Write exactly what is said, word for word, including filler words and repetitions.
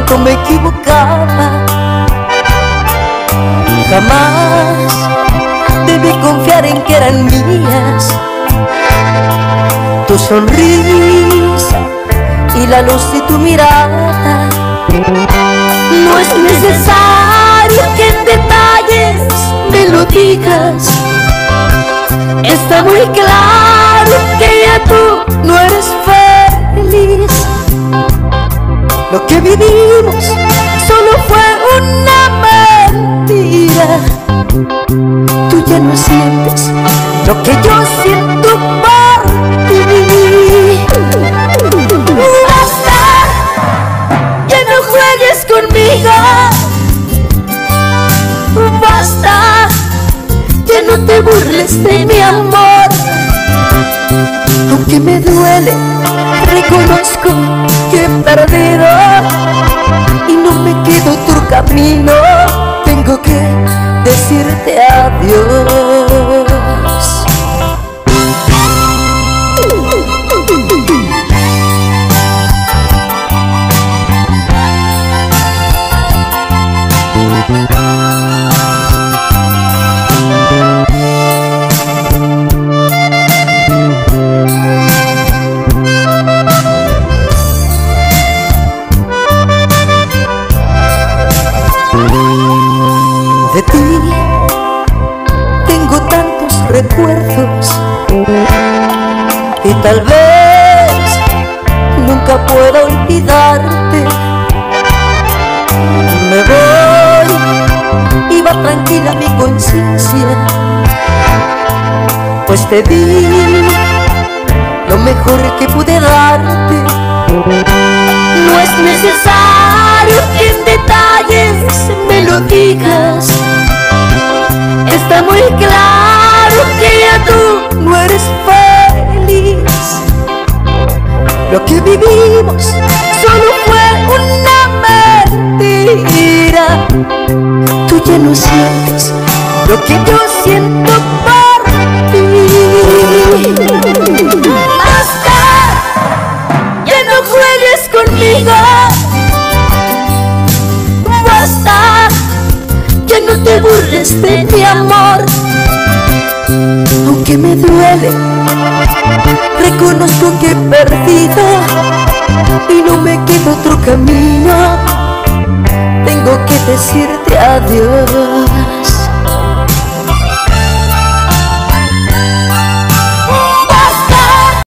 cuando me equivocaba. Jamás debí confiar en que eran mías tu sonrisa y la luz de tu mirada. No es necesario que en detalles me lo digas. Está muy claro que ya tú no eres feliz. Lo que vivimos solo fue una mentira. Tú ya no sientes lo que yo siento por ti. Basta, ya no juegues conmigo. Basta, ya no te burles de mi amor. Aunque me duele, reconozco que he perdido y no me queda otro camino. Tengo que decirte adiós. De ti tengo tantos recuerdos y tal vez nunca pueda olvidarte. Me voy y va tranquila mi conciencia, pues te di lo mejor que pude darte. No es necesario que en detalles me lo digas. Está muy claro que ya tú no eres feliz. Lo que vivimos solo fue una mentira. Tú ya no sientes lo que yo siento por ti. Basta, ya no juegues conmigo. Basta, ya no te burles de mi amor. Aunque me duele, reconozco que he perdido y no me queda otro camino. Tengo que decirte adiós.